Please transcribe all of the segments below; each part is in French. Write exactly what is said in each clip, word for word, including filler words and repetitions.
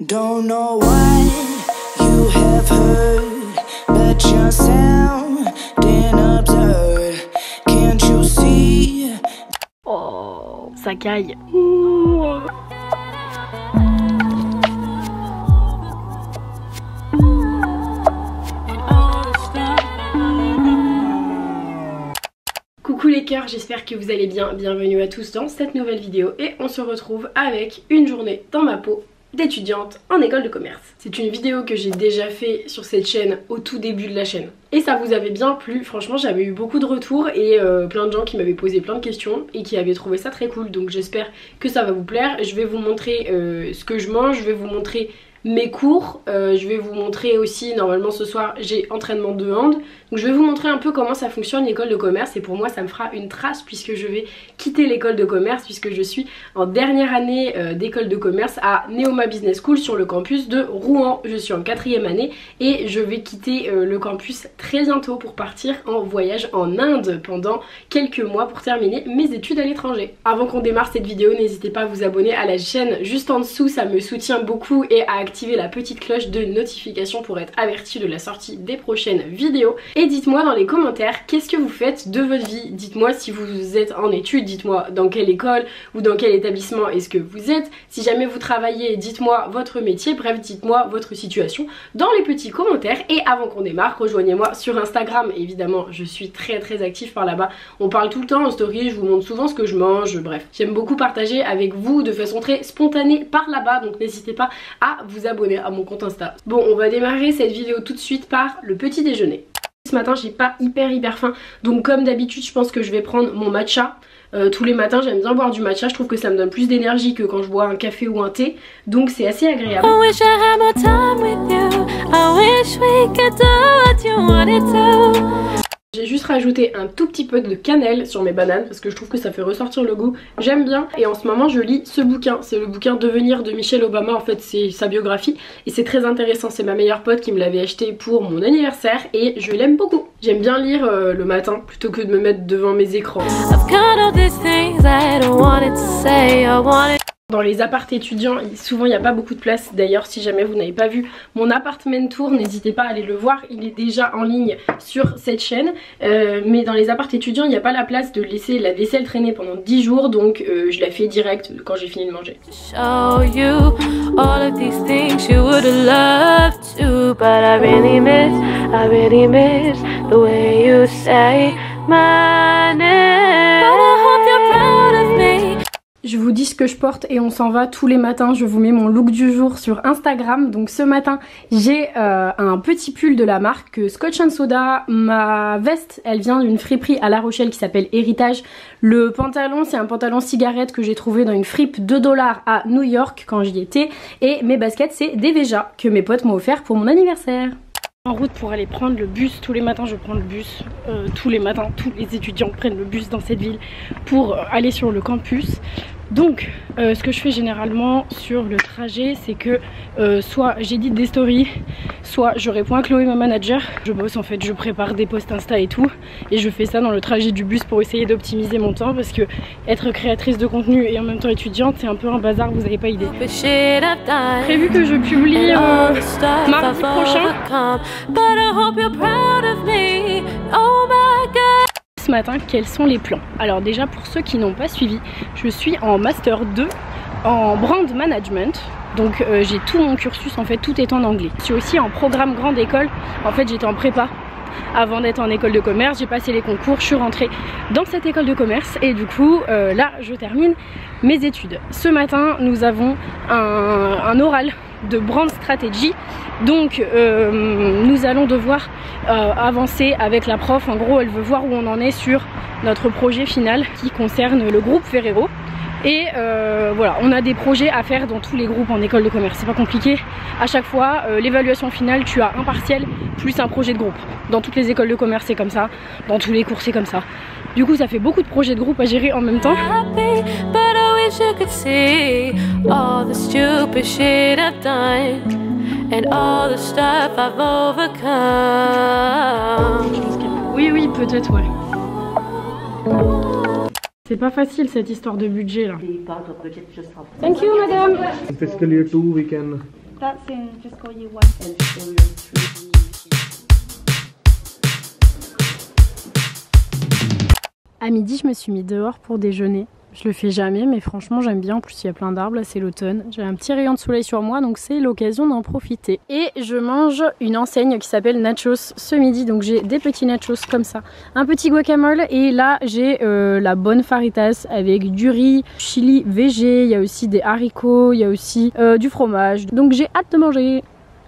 Don't know what you have heard, but you're sounding absurd. Can't you see? Oh, ça caille. Coucou les cœurs, j'espère que vous allez bien. Bienvenue à tous dans cette nouvelle vidéo et on se retrouve avec une journée dans ma peau d'étudiante en école de commerce. C'est une vidéo que j'ai déjà fait sur cette chaîne au tout début de la chaîne. Et ça vous avait bien plu, franchement j'avais eu beaucoup de retours et euh, plein de gens qui m'avaient posé plein de questions et qui avaient trouvé ça très cool. Donc j'espère que ça va vous plaire. Je vais vous montrer euh, ce que je mange, je vais vous montrer mes cours, euh, je vais vous montrer aussi, normalement ce soir j'ai entraînement de hand, donc je vais vous montrer un peu comment ça fonctionne l'école de commerce et pour moi ça me fera une trace puisque je vais quitter l'école de commerce puisque je suis en dernière année euh, d'école de commerce à Neoma Business School sur le campus de Rouen. Je suis en quatrième année et je vais quitter euh, le campus très bientôt pour partir en voyage en Inde pendant quelques mois pour terminer mes études à l'étranger. Avant qu'on démarre cette vidéo, n'hésitez pas à vous abonner à la chaîne juste en dessous, ça me soutient beaucoup, et à activer la petite cloche de notification pour être averti de la sortie des prochaines vidéos. Et dites-moi dans les commentaires qu'est-ce que vous faites de votre vie. Dites-moi si vous êtes en études, dites-moi dans quelle école ou dans quel établissement est-ce que vous êtes. Si jamais vous travaillez, dites-moi votre métier, bref dites-moi votre situation dans les petits commentaires. Et avant qu'on démarre, rejoignez-moi sur Instagram, évidemment je suis très très active par là-bas. On parle tout le temps en story, je vous montre souvent ce que je mange, bref. J'aime beaucoup partager avec vous de façon très spontanée par là-bas, donc n'hésitez pas à vous abonner à mon compte Insta. Bon, on va démarrer cette vidéo tout de suite par le petit déjeuner. Ce matin j'ai pas hyper hyper faim, donc comme d'habitude je pense que je vais prendre mon matcha. Euh, tous les matins j'aime bien boire du matcha, je trouve que ça me donne plus d'énergie que quand je bois un café ou un thé, donc c'est assez agréable. J'ai juste rajouté un tout petit peu de cannelle sur mes bananes parce que je trouve que ça fait ressortir le goût, j'aime bien. Et en ce moment je lis ce bouquin, c'est le bouquin Devenir de Michelle Obama, en fait c'est sa biographie et c'est très intéressant. C'est ma meilleure pote qui me l'avait acheté pour mon anniversaire et je l'aime beaucoup. J'aime bien lire euh, le matin plutôt que de me mettre devant mes écrans. Dans les apparts étudiants, souvent il n'y a pas beaucoup de place. D'ailleurs, si jamais vous n'avez pas vu mon appartement tour, n'hésitez pas à aller le voir. Il est déjà en ligne sur cette chaîne. Euh, mais dans les apparts étudiants, il n'y a pas la place de laisser la vaisselle traîner pendant dix jours. Donc euh, je la fais direct quand j'ai fini de manger. Je vous dis ce que je porte et on s'en va tous les matins. Je vous mets mon look du jour sur Instagram. Donc ce matin j'ai euh, un petit pull de la marque Scotch and Soda. Ma veste elle vient d'une friperie à La Rochelle qui s'appelle Héritage. Le pantalon c'est un pantalon cigarette que j'ai trouvé dans une fripe deux dollars à New York quand j'y étais. Et mes baskets c'est des Veja que mes potes m'ont offert pour mon anniversaire. En route pour aller prendre le bus, tous les matins je prends le bus, euh, tous les matins tous les étudiants prennent le bus dans cette ville pour aller sur le campus. Donc euh, ce que je fais généralement sur le trajet c'est que euh, soit j'édite des stories, soit je réponds à Chloé ma manager. Je bosse en fait, je prépare des posts Insta et tout et je fais ça dans le trajet du bus pour essayer d'optimiser mon temps parce que être créatrice de contenu et en même temps étudiante c'est un peu un bazar, vous n'avez pas idée. Prévu que je publie euh, mardi prochain. Ce matin, quels sont les plans? Alors déjà pour ceux qui n'ont pas suivi, je suis en master deux en brand management. Donc euh, j'ai tout mon cursus en fait, tout est en anglais. Je suis aussi en programme grande école. En fait j'étais en prépa avant d'être en école de commerce, j'ai passé les concours, je suis rentrée dans cette école de commerce et du coup euh, là je termine mes études. Ce matin nous avons un, un oral de brand strategy, donc euh, nous allons devoir euh, avancer avec la prof. En gros elle veut voir où on en est sur notre projet final qui concerne le groupe Ferrero. Et euh, voilà, on a des projets à faire dans tous les groupes en école de commerce, c'est pas compliqué. À chaque fois, euh, l'évaluation finale, tu as un partiel plus un projet de groupe. Dans toutes les écoles de commerce c'est comme ça, dans tous les cours c'est comme ça. Du coup ça fait beaucoup de projets de groupe à gérer en même temps. Oui oui peut-être ouais. C'est pas facile cette histoire de budget là. Thank you madame. In fiscal year two we can That's in fiscal year one. And fiscal year three. À midi, je me suis mis dehors pour déjeuner. Je le fais jamais, mais franchement j'aime bien. En plus il y a plein d'arbres, là c'est l'automne. J'ai un petit rayon de soleil sur moi, donc c'est l'occasion d'en profiter. Et je mange une enseigne qui s'appelle Nachos ce midi. Donc j'ai des petits nachos comme ça, un petit guacamole, et là j'ai euh, la bonne faritas avec du riz, chili végé, il y a aussi des haricots, il y a aussi euh, du fromage. Donc j'ai hâte de manger.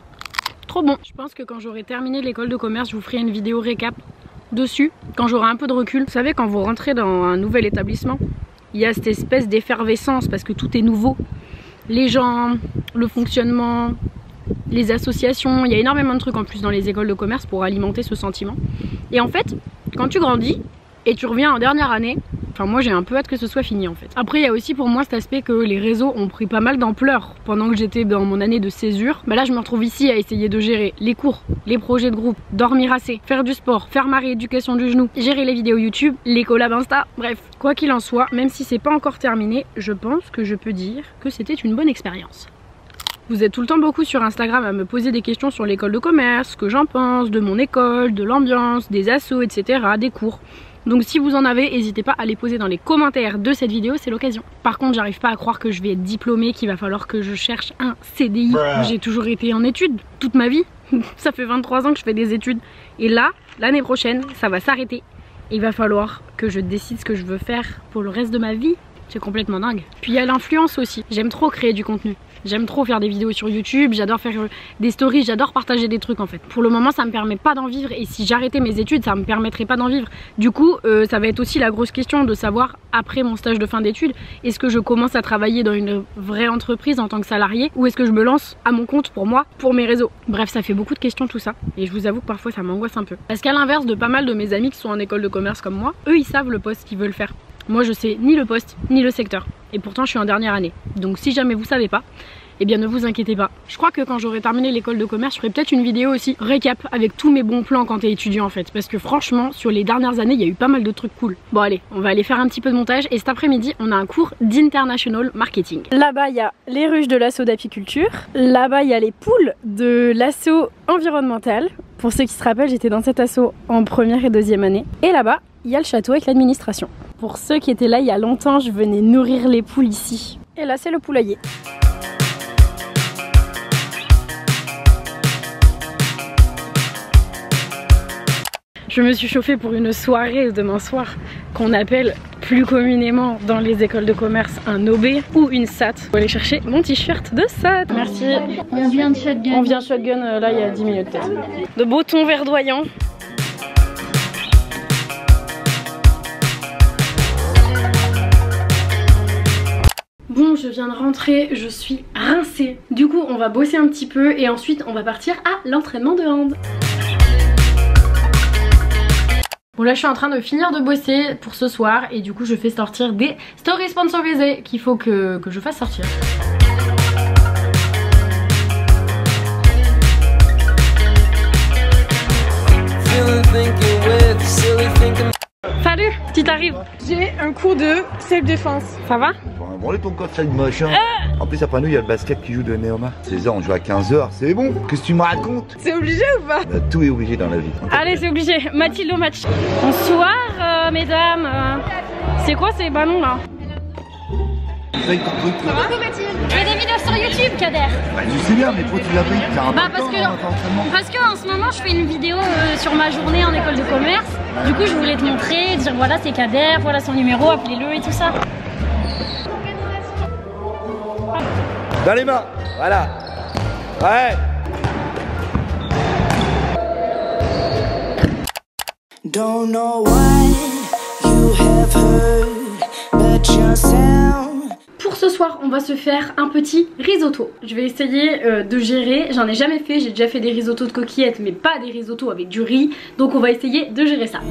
Trop bon. Je pense que quand j'aurai terminé l'école de commerce, je vous ferai une vidéo récap dessus, quand j'aurai un peu de recul. Vous savez, quand vous rentrez dans un nouvel établissement, il y a cette espèce d'effervescence parce que tout est nouveau. Les gens, le fonctionnement, les associations, il y a énormément de trucs en plus dans les écoles de commerce pour alimenter ce sentiment. Et en fait, quand tu grandis et tu reviens en dernière année, enfin moi j'ai un peu hâte que ce soit fini en fait. Après il y a aussi pour moi cet aspect que les réseaux ont pris pas mal d'ampleur pendant que j'étais dans mon année de césure. Bah là je me retrouve ici à essayer de gérer les cours, les projets de groupe, dormir assez, faire du sport, faire ma rééducation du genou, gérer les vidéos YouTube, les collabs Insta, bref. Quoi qu'il en soit, même si c'est pas encore terminé, je pense que je peux dire que c'était une bonne expérience. Vous êtes tout le temps beaucoup sur Instagram à me poser des questions sur l'école de commerce, ce que j'en pense, de mon école, de l'ambiance, des assos, et cetera, des cours. Donc si vous en avez, n'hésitez pas à les poser dans les commentaires de cette vidéo, c'est l'occasion. Par contre, j'arrive pas à croire que je vais être diplômée, qu'il va falloir que je cherche un C D I. J'ai toujours été en études, toute ma vie. Ça fait vingt-trois ans que je fais des études. Et là, l'année prochaine, ça va s'arrêter. Il va falloir que je décide ce que je veux faire pour le reste de ma vie. C'est complètement dingue. Puis il y a l'influence aussi. J'aime trop créer du contenu. J'aime trop faire des vidéos sur YouTube, j'adore faire des stories, j'adore partager des trucs en fait. Pour le moment ça me permet pas d'en vivre, et si j'arrêtais mes études ça me permettrait pas d'en vivre. Du coup euh, ça va être aussi la grosse question de savoir, après mon stage de fin d'études, est-ce que je commence à travailler dans une vraie entreprise en tant que salarié, ou est-ce que je me lance à mon compte pour moi, pour mes réseaux. Bref, ça fait beaucoup de questions tout ça, et je vous avoue que parfois ça m'angoisse un peu. Parce qu'à l'inverse de pas mal de mes amis qui sont en école de commerce comme moi, eux ils savent le poste qu'ils veulent faire. Moi je sais ni le poste ni le secteur, et pourtant je suis en dernière année. Donc si jamais vous savez pas, eh bien ne vous inquiétez pas. Je crois que quand j'aurai terminé l'école de commerce, je ferai peut-être une vidéo aussi récap avec tous mes bons plans quand t'es étudiant en fait. Parce que franchement, sur les dernières années, il y a eu pas mal de trucs cool. Bon allez, on va aller faire un petit peu de montage, et cet après-midi, on a un cours d'international marketing. Là-bas, il y a les ruches de l'asso d'apiculture. Là-bas, il y a les poules de l'asso environnemental. Pour ceux qui se rappellent, j'étais dans cet asso en première et deuxième année. Et là-bas, il y a le château avec l'administration. Pour ceux qui étaient là il y a longtemps, je venais nourrir les poules ici. Et là, c'est le poulailler. Je me suis chauffée pour une soirée demain soir qu'on appelle plus communément dans les écoles de commerce un O B ou une S A T. Je vais aller chercher mon t-shirt de S A T. Merci. On vient de shotgun. On vient de shotgun euh, là il y a dix minutes peut-être. De beaux tons verdoyants. Bon, je viens de rentrer, je suis rincée. Du coup, on va bosser un petit peu et ensuite on va partir à l'entraînement de hand. Bon là je suis en train de finir de bosser pour ce soir, et du coup je fais sortir des stories sponsorisées qu'il faut que, que je fasse sortir. Salut, tu t'arrives. J'ai un cours de self-défense. Ça va? Bon, branler ton corps, ça de machin. Euh en plus, après nous, il y a le basket qui joue de Néoma. seize heures, on joue à quinze heures, c'est bon. Qu'est-ce que tu me racontes? C'est obligé ou pas? Bah, tout est obligé dans la vie. Allez, c'est obligé. Mathilde au match. Bonsoir, euh, mesdames. Euh, c'est quoi ces ballons là? Ça, truc, Ça va Mathilde? Je fais des vidéos sur YouTube, Kader. Bah, je sais bien, mais toi, tu l'as pris. Bah, parce que, parce que en ce moment, je fais une vidéo euh, sur ma journée en école de commerce. Du coup, je voulais te montrer, dire voilà, c'est Kader, voilà son numéro, appelez-le et tout ça. Dans les mains, voilà. Ouais. Don't know what you have heard, but your sound. Pour ce soir, on va se faire un petit risotto. Je vais essayer euh, de gérer, j'en ai jamais fait, j'ai déjà fait des risottos de coquillettes, mais pas des risottos avec du riz. Donc on va essayer de gérer ça.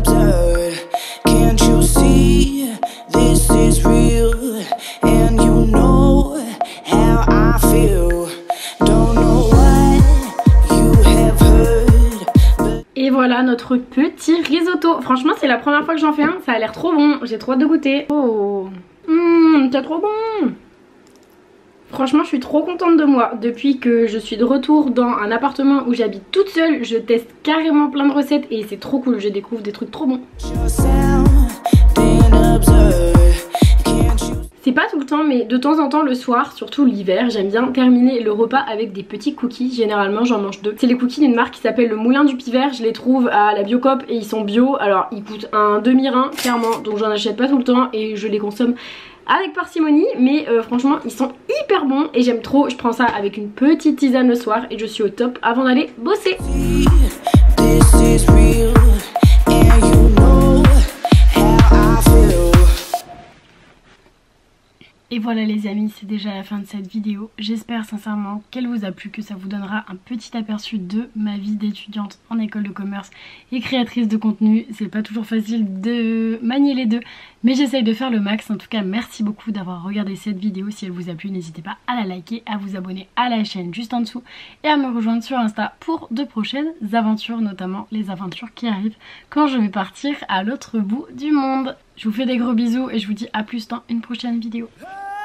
Can't you see this is real, and you know how I feel. Don't know what you have heard. Et voilà notre petit risotto. Franchement, c'est la première fois que j'en fais un, ça a l'air trop bon. J'ai trop hâte de goûter. Oh, mmh, c'est trop bon. Franchement, je suis trop contente de moi. Depuis que je suis de retour dans un appartement où j'habite toute seule, je teste carrément plein de recettes et c'est trop cool. Je découvre des trucs trop bons. C'est pas tout le temps, mais de temps en temps le soir, surtout l'hiver, j'aime bien terminer le repas avec des petits cookies. Généralement j'en mange deux. C'est les cookies d'une marque qui s'appelle le Moulin du Pivert. Je les trouve à la Biocop et ils sont bio. Alors ils coûtent un demi-rein clairement, donc j'en achète pas tout le temps et je les consomme avec parcimonie, mais euh, franchement ils sont hyper bons et j'aime trop. Je prends ça avec une petite tisane le soir et je suis au top avant d'aller bosser. Et voilà les amis, c'est déjà la fin de cette vidéo. J'espère sincèrement qu'elle vous a plu, que ça vous donnera un petit aperçu de ma vie d'étudiante en école de commerce et créatrice de contenu. C'est pas toujours facile de manier les deux, mais j'essaye de faire le max. En tout cas, merci beaucoup d'avoir regardé cette vidéo. Si elle vous a plu, n'hésitez pas à la liker, à vous abonner à la chaîne juste en dessous et à me rejoindre sur Insta pour de prochaines aventures, notamment les aventures qui arrivent quand je vais partir à l'autre bout du monde. Je vous fais des gros bisous et je vous dis à plus dans une prochaine vidéo.